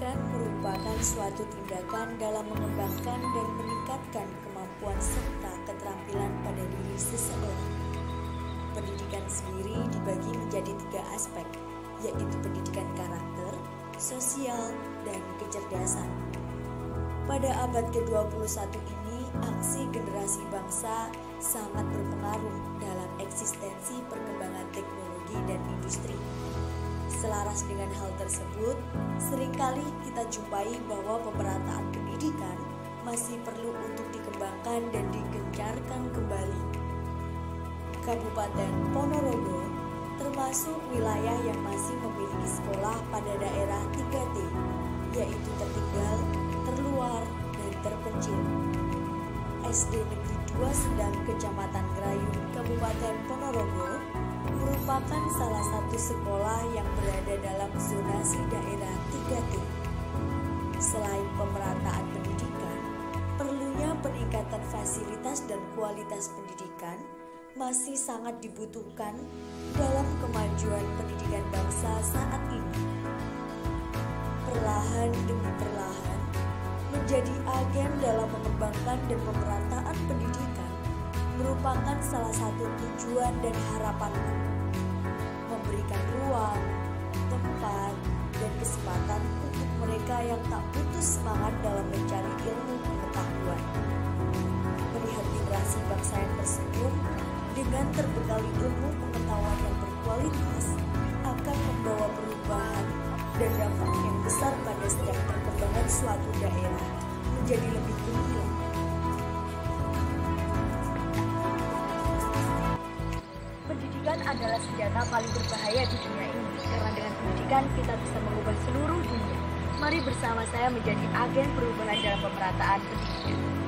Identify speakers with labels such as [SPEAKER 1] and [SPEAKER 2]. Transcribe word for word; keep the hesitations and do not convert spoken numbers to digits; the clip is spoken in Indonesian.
[SPEAKER 1] Pendidikan merupakan suatu tindakan dalam mengembangkan dan meningkatkan kemampuan serta keterampilan pada diri seseorang. Pendidikan sendiri dibagi menjadi tiga aspek, yaitu pendidikan karakter, sosial, dan kecerdasan. Pada abad ke dua puluh satu ini, aksi generasi bangsa sangat berpengaruh dalam eksistensi perkembangan teknologi dan industri. Selaras dengan hal tersebut, seringkali kita jumpai bahwa pemerataan pendidikan masih perlu untuk dikembangkan dan digencarkan kembali. Kabupaten Ponorogo termasuk wilayah yang masih memiliki sekolah pada daerah tiga T, yaitu tertinggal, terluar, dan terpencil. S D Negeri dua Sendang Kecamatan Grayung, Kabupaten Ponorogo merupakan salah satu sekolah yang berada dalam zonasi daerah tiga T. Selain pemerataan pendidikan, perlunya peningkatan fasilitas dan kualitas pendidikan masih sangat dibutuhkan dalam kemajuan pendidikan bangsa saat ini. Perlahan demi perlahan, menjadi agen dalam mengembangkan dan pemerataan pendidikan merupakan salah satu tujuan dan harapanku. Memberikan ruang, tempat, dan kesempatan untuk mereka yang tak putus semangat dalam mencari ilmu pengetahuan. Melihat generasi bangsa yang tersenyum dengan terbekali ilmu pengetahuan yang berkualitas akan membawa perubahan dan dampak yang besar pada setiap perkembangan suatu daerah menjadi lebih gemilang.
[SPEAKER 2] Pendidikan adalah senjata paling berbahaya di dunia ini, karena dengan pendidikan kita bisa mengubah seluruh dunia. Mari bersama saya menjadi agen perubahan dalam pemerataan pendidikan.